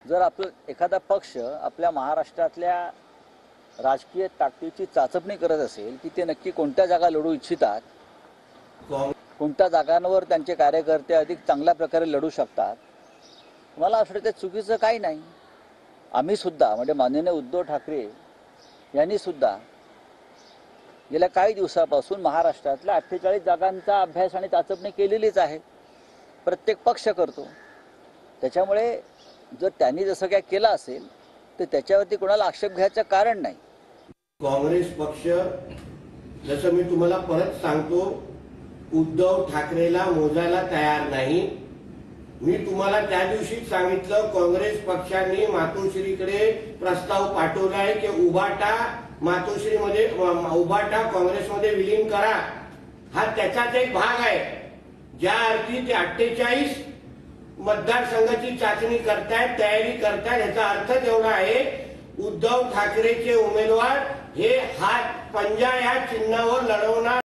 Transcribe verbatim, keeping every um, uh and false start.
जर आपलं एखादा पक्ष आपल्या महाराष्ट्रातल्या राजकीय ताकदीची चाचपणी करत असेल की ते नक्की कोणत्या जागा लढू इच्छितात, कोणत्या जागांवर त्यांचे कार्यकर्ते अधिक चांगल्या प्रकारे लढू शकतात, मला असं वाटतं चुकीचं काही नाही. आम्ही सुद्धा म्हणजे माननीय उद्धव ठाकरे यांनी सुद्धा गेल्या काही दिवसापासून महाराष्ट्रातल्या अठ्ठेचाळीस जागांचा अभ्यास आणि चाचपणी केलेलीच आहे. प्रत्येक पक्ष करतो. त्याच्यामुळे जर त्यांनी जसं काय केलं असेल तर त्याच्यावरती कोणाला आक्षेप घ्यायचं कारण नाही. काँग्रेस पक्ष जसं मी तुम्हाला परत सांगतो, उद्धव ठाकरेला मोजायला तयार नाही. मी तुम्हाला त्या दिवशीच सांगितलं, काँग्रेस पक्षांनी मातोश्रीकडे प्रस्ताव पाठवलाय की उभाटा मातोश्रीमध्ये उभाटा काँग्रेसमध्ये विलीन करा. हा त्याचाच एक भाग आहे. ज्या अर्थी ते अठ्ठेचाळीस मतदारसंघाची चाचणी करतायत, तयारी करतायत, याचा अर्थ एवढा आहे, उद्धव ठाकरेचे उमेदवार हे हात पंजा या चिन्हावर लढवणार